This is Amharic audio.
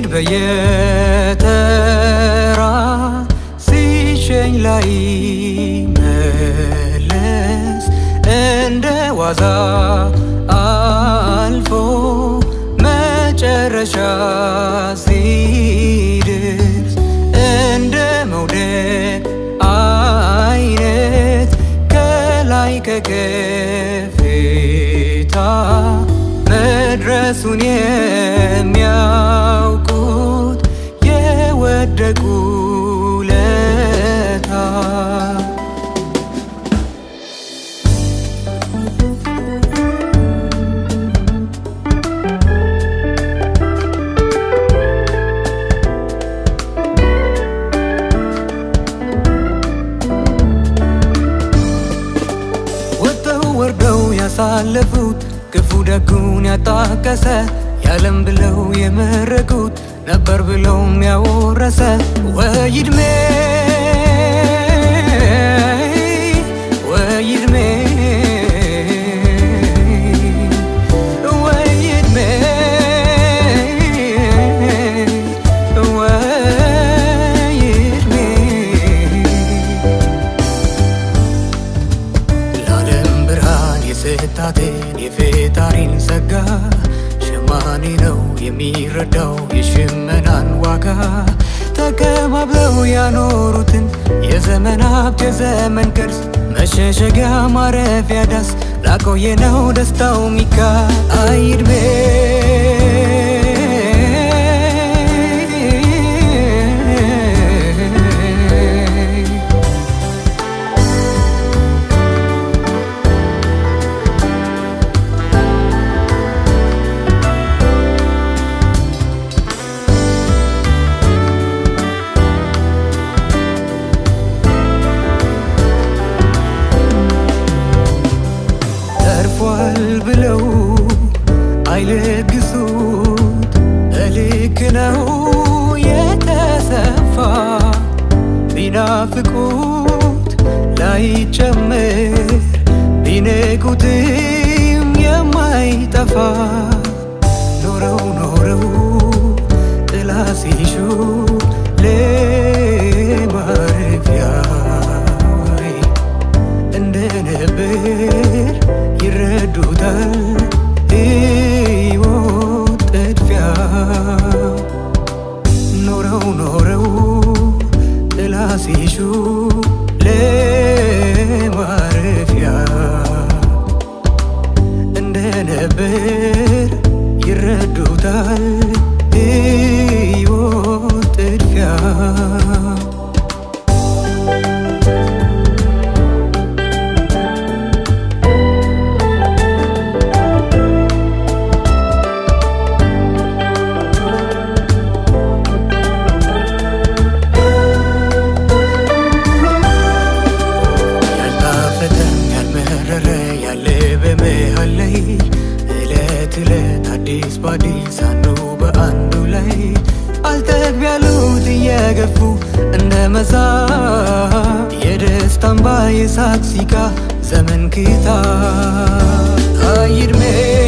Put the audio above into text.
ልሂድ በየተራ ሲሸኝ ላይ መለስ እንደ ዋዛ አልፎ መጨረሻ ሲደርስ እንደ መውደቅ አይነት ከላይ ከከፍታ መድረሱን የሚያውቁት የወደቁ ለታ ወርደው ያሳለፉት ክፉ ደጉን ያጣቀሰ ያለም ብለው የመረቁት ነበር ብለው ያወረሰ ወይድሜ የፈጣሪን ጸጋ ሸማኔ ነው የሚረዳው የሽመናን ዋጋ ተከባብለው ያኖሩትን የዘመን ሀብት የዘመን ቅርስ መሸሸጊያ ማረፊያ ዳስ ላቆየነው ደስታው ሚካ አይድሜ ብለው አይለግሱት እልክ ነው የተሰፋ ቢናፍቁት ላይጨምር ቢንቁትም የማይጠፋ ኖረው ኖረው ጥላ ሲሹ ለማረፊያ እንደነበር ይረዱታል ሕይወት ጥድፊያ ኖረው ኖረው ጥላ ሲሹ ለማረፊያ እንደነበር ይረዱታል ሕይወት ጥድፊያ አዲስ ባዲስ አንዱ በአንዱ ላይ አልጠግብ ያሉት እየገፉ እንደ መሳብ የደስታን ባየሳቅ ሲቃ ዘመን ክታ አይድሜ